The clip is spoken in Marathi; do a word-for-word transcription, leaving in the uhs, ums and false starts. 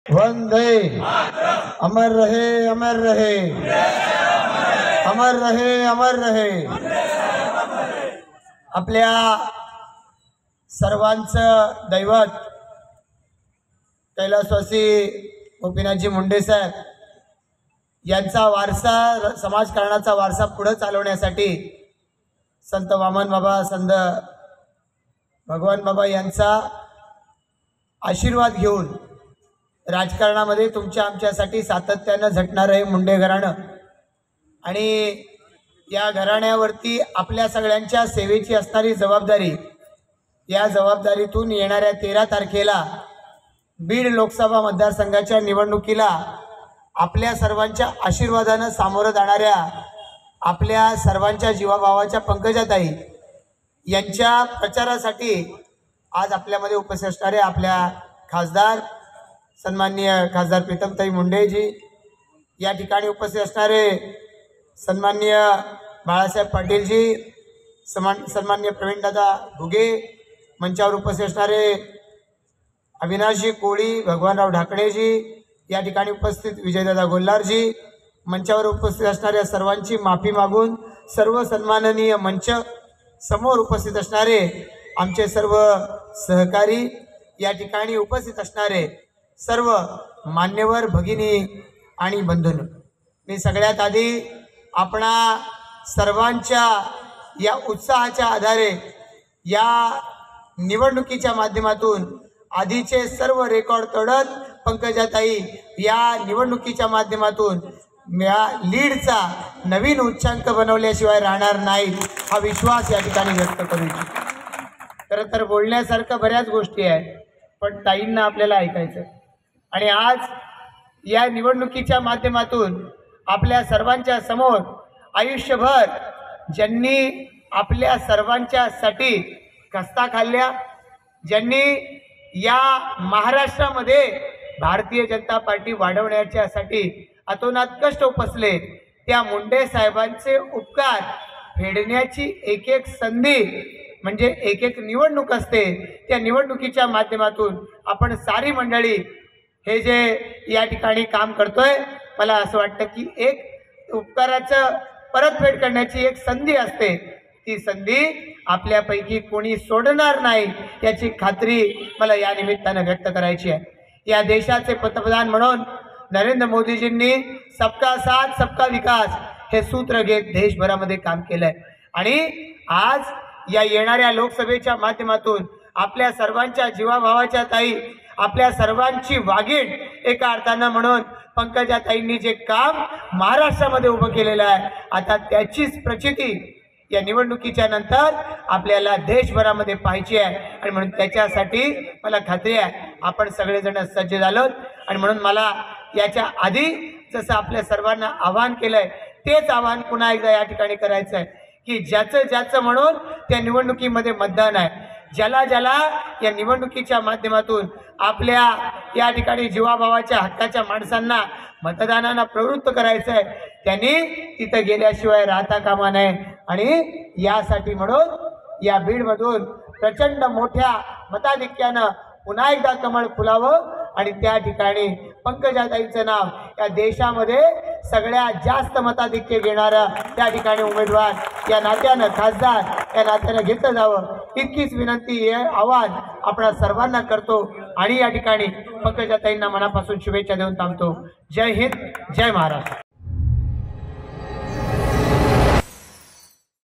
वंदे अमर रहे अमर रहे अमर रहे अमर रहे। आपल्या सर्वांचं दैवत कैलासवासी गोपीनाथजी मुंडे साहेब यांचा वारसा, समाजकारणाचा वारसा पुढे चालवण्यासाठी संत वामन बाबा, संत भगवान बाबा यांचा आशीर्वाद घेऊन राजकारणामध्ये तुमच्या आमच्यासाठी सातत्यानं झटणार आहे मुंडे घराणं। आणि या घराण्यावरती आपल्या सगळ्यांच्या सेवेची असणारी जबाबदारी, या जबाबदारीतून येणाऱ्या तेरा तारखेला बीड लोकसभा मतदारसंघाच्या निवडणुकीला आपल्या सर्वांच्या आशीर्वादानं सामोरं जाणाऱ्या आपल्या सर्वांच्या जीवाभावाच्या पंकजाताई यांच्या प्रचारासाठी आज आपल्यामध्ये उपस्थित असणारे आपल्या खासदार सन्माननीय खासदार प्रीतमताई मुंडेजी, या ठिकाणी उपस्थित असणारे सन्माननीय बाळासाहेब पाटीलजी, सन्मान सन्माननीय प्रवीणदादा घुगे, मंचावर उपस्थित असणारे अविनाशजी कोळी, भगवानराव ढाकणेजी, या ठिकाणी उपस्थित विजयदादा गोल्हारजी, मंचावर उपस्थित असणाऱ्या सर्वांची माफी मागून सर्व सन्माननीय मंच समोर उपस्थित असणारे आमचे सर्व सहकारी, या ठिकाणी उपस्थित असणारे सर्व मान्यवर भगिनी आणि बंधूंनो, मी सगळ्यात आधी आपणा सर्वांच्या या उत्साहाच्या आधारे या निवडणुकीच्या माध्यमातून आधीचे सर्व रेकॉर्ड तोडत पंकजाताई या निवडणुकीच्या माध्यमातून या लीडचा नवीन उच्चांक बनवल्याशिवाय राहणार नाही, हा विश्वास या ठिकाणी व्यक्त करू इच्छितो। खरं तर बोलण्यासारखं बऱ्याच गोष्टी आहेत, पण ताईंना आपल्याला ऐकायचं। आणि आज या निवडणुकीच्या माध्यमातून आपल्या सर्वांच्या समोर आयुष्यभर ज्यांनी आपल्या सर्वांच्यासाठी कष्टा खाल्ल्या, ज्यांनी या महाराष्ट्रामध्ये भारतीय जनता पार्टी वाढवण्याच्यासाठी अतोनात कष्ट उपसले, त्या मुंडे साहेबांचे उपकार फेडण्याची एक एक संधी म्हणजे एक एक निवडणूक असते। त्या निवडणुकीच्या माध्यमातून आपण सारी मंडळी हे जे या ठिकाणी काम करतोय, मला असं वाटतं की एक उपकाराचं परतफेड करण्याची एक संधी असते, ती संधी आपल्यापैकी कोणी सोडणार नाही याची खात्री मला या निमित्तानं व्यक्त करायची आहे। या देशाचे पंतप्रधान म्हणून नरेंद्र मोदीजींनी सबका साथ सबका विकास हे सूत्र घेत देशभरामध्ये काम केलंय। आणि आज या येणाऱ्या लोकसभेच्या माध्यमातून आपल्या सर्वांच्या जीवाभावाच्या ताई, आपल्या सर्वांची वाघीण एका अर्थानं म्हणून पंकजाताईंनी जे काम महाराष्ट्रामध्ये उभं केलेलं आहे, आता त्याचीच प्रचिती या निवडणुकीच्या नंतर आपल्याला देशभरामध्ये पाहायची आहे। आणि म्हणून त्याच्यासाठी मला खात्री आहे आपण सगळेजण सज्ज झालोत। आणि म्हणून मला याच्या आधी जसं आपल्या सर्वांना आवाहन केलंय, तेच आवाहन पुन्हा एकदा या ठिकाणी करायचं आहे की ज्याचं ज्याचं म्हणून त्या निवडणुकीमध्ये मतदान आहे, ज्याला ज्याला या निवडणुकीच्या माध्यमातून आपल्या या ठिकाणी जीवाभावाच्या हक्काच्या माणसांना मतदानाला प्रवृत्त करायचं आहे, त्यांनी तिथं गेल्याशिवाय राहता कामा नये। आणि यासाठी म्हणून या बीडमधून प्रचंड मोठ्या मताधिक्यानं पुन्हा एकदा कमळ फुलावं आणि त्या ठिकाणी पंकजाताईंचं नाव या देशामध्ये सगळ्यात जास्त मताधिक्य घेणारा त्या ठिकाणी उमेदवार या नात्यानं, खासदार या नात्यानं घेतलं जावं, इतकीच विनंती, हे आवाहन आपण सर्वांना करतो। आणि या ठिकाणी पंकजाताईंना मनापासून शुभेच्छा देऊन थांबतो। जय हिंद, जय महाराष्ट्र।